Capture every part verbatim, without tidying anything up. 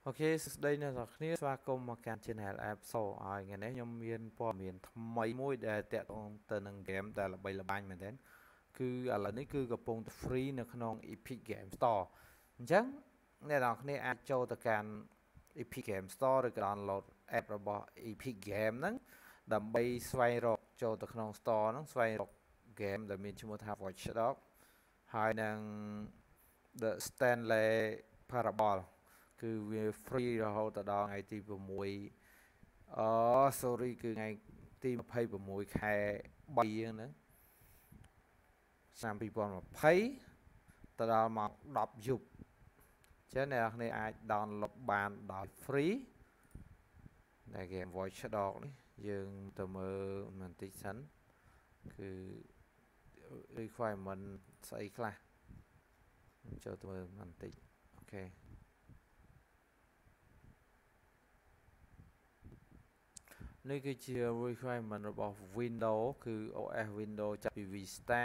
អូខេសួស្តីអ្នកនរគ្នាស្វាគមន៍មកកាន់ Channel App So ហើយថ្ងៃនេះខ្ញុំមានព័ត៌មានថ្មីមួយដែលតាក់ទងទៅនឹង game ដែលល្បីល្បាញមែនទែនគឺឥឡូវនេះគឺកំពុងតែ free នៅក្នុង Epic Game Store អញ្ចឹងអ្នកនរគ្នាអាចចូលទៅកាន់ Epic Game Store ឬក៏ download app របស់ Epic Game ហ្នឹងដើម្បីស្វែងរកចូលទៅក្នុង store ហ្នឹងស្វែងរក game ដែលមានឈ្មោះថា Watch Dogs ហើយនឹង The Stanley Parable គឺវា free រហូតដល់ថ្ងៃទី6អ sorry គឺថ្ងៃទី26ខែ3ហ្នឹងឆ្នាំ2020ទៅដល់ម៉ោង10យប់ចឹងអ្នកនរគ្នាអាច download បានដោយ free ដែល game Watch Dogs នេះយើងទៅមើលបន្តិចសិនគឺ requirement ស្អីខ្លះចូលទៅមើលបន្តិចអូខេនេះគឺជា requirement របស់ Windows គឺ ô ét Windows ចាប់ពី Vista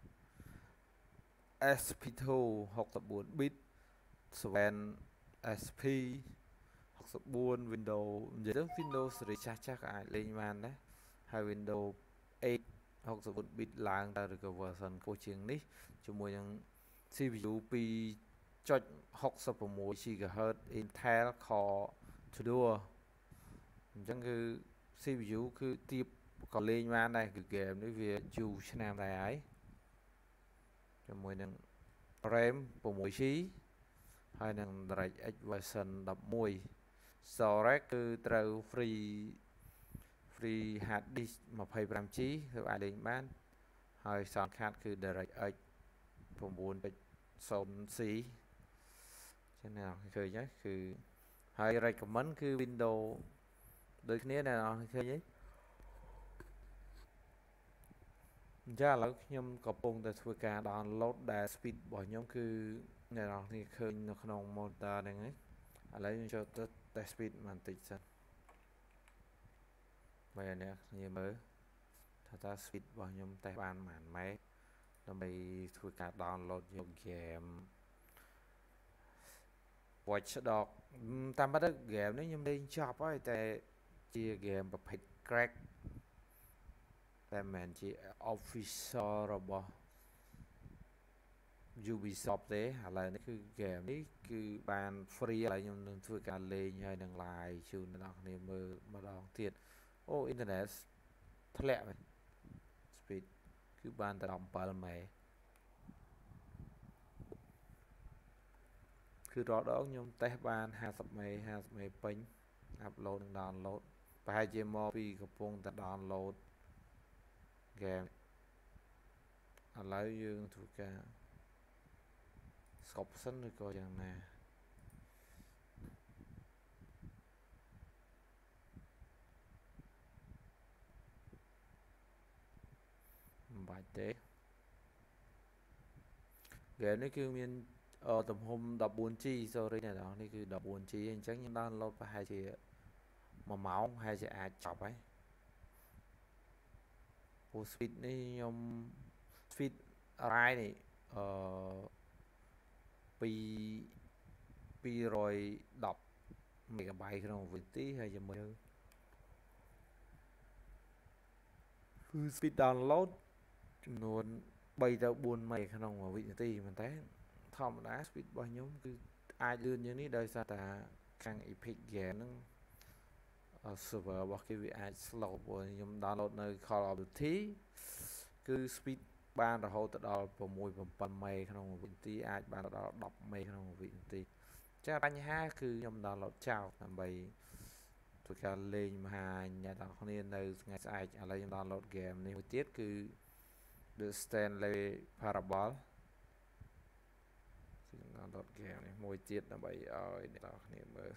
เอส พี ทู 64 bit 7 เอส พี 64 Windows និយាយទៅ Windows សេរីចាស់ចាស់ក៏អាចលេងបានដែរហើយ Windows 8 64 bit ឡើងទៅឬក៏ version ខ្ពស់ជាងនេះជាមួយនឹង xê pê u 2.66 GHz Intel Core Duo អញ្ចឹងគឺ xê pê u គឺទៀបក៏លេងបានដែរគឺ game នេះវាយូរឆ្នាំដែរហើយជាមួយនឹង RAM 6 ជីប៊ី ហើយនឹង DirectX version 11 storage គឺត្រូវ free free hard disk 25 ជីប៊ី គឺអាចលេងបានហើយ sound card គឺ DirectX 9.0 C ចឹងណាឃើញហើយគឺហើយ recommend គឺ Windows ដូចគ្នាណាឃើញទេអញ្ចឹងឥឡូវខ្ញុំកំពុងតែធ្វើការ download ដែល speed របស់ខ្ញុំគឺអ្នកនរគ្នាឃើញនៅក្នុង monitor ហ្នឹងឯងឥឡូវខ្ញុំចូលទៅ test speed បន្តិចសិនបើអ្នកគ្នាមើលថាតើ speed របស់ខ្ញុំ test បានប៉ុន្មានម៉ែដើម្បីធ្វើការ download យក game Watch Dogs តាមពិតទៅ game នេះខ្ញុំលេងចប់ហើយតែជា game ប្រភេទ crack តែមិនមែនជា official របស់ Ubisoft ទេឥឡូវនេះគឺ game នេះគឺបាន free ឥឡូវខ្ញុំនឹងធ្វើការលេងហើយនឹង live ជូនអ្នកនរគ្នាមើលម្ដងទៀតអូ internet ធ្លាក់ speed គឺបានតែ17ម៉ែគឺរាល់ដងខ្ញុំ test បាន50ម៉េ50ម៉េពេញ upload និង download ប្រហែលជាមកពីកំពុងតែ download game ឥឡូវយើងធ្វើការស្កប់សិនឬក៏យ៉ាងណាមិនបាច់ទេ game នេះគឺមានទំហំ 14 ជីប៊ី sorry អ្នកនរនេះគឺ 14 ជីប៊ី អញ្ចឹងខ្ញុំ download ប្រហែលជាមួយម៉ោងប្រហែលជាអាចចប់ហើយព្រោះ speed នេះខ្ញុំ speed ride នេះអឺពី210 MB ក្នុងវិនាទីហើយជាមួយគឺ speed download ចំនួន3ទៅ4 មេក្នុងមួយវិនាទីប៉ុន្តែធម្មតា speed របស់ខ្ញុំគឺអាចលឿនជាងនេះដោយសារតែខាង Epic Game ហ្នឹង server របស់គេវាអាច slow ព្រោះខ្ញុំ download នៅ Call of Duty គឺ speed បានរហូតដល់ 6 7 មេក្នុងមួយវិនាទីអាចបានដល់10មេក្នុងមួយវិនាទីចាបញ្ហាគឺខ្ញុំ download ចោលដើម្បីធ្វើការលេងមហាអ្នកនរគ្នានៅថ្ងៃស្អែកឥឡូវខ្ញុំ download game នេះមួយទៀតគឺ The Stanley Parable ខ្ញុំ download game នេះមួយទៀតដើម្បីឲ្យអ្នកនរគ្នាមើល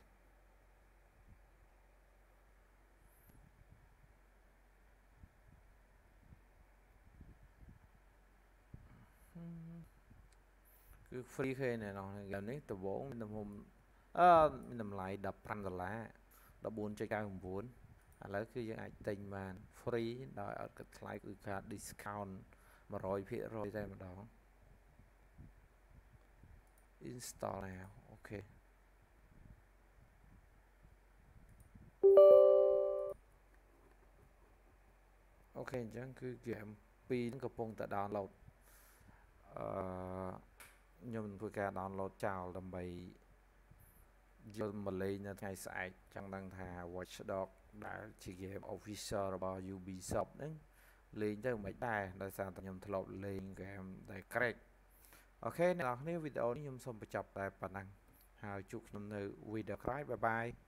គឺ free គេណែនោះ game នេះដំបូងមានទំហំអឺមានតម្លៃ15ដុល្លារ 14.99 ឥឡូវគឺយើងអាចទិញបាន free ដោយអត់គិតថ្លៃគឺការ discount 100% តែម្ដង install now អូខេ ok chẳng cứ game pi cái phong tại download nhưng vừa cả download chào làm bài giờ mà lên là ngày sai chẳng đang thà Watch Dogs đã chỉ game official bao Ubisoft đấy lên cho mấy đài là sao tụi nhầm thලប់lên game tại correct ok អ្នកនរគ្នាវីដេអូនេះខ្ញុំសូមបញ្ចប់តែប៉ុណ្ណឹងហើយជួបខ្ញុំនៅវីដេអូក្រោយ bye bye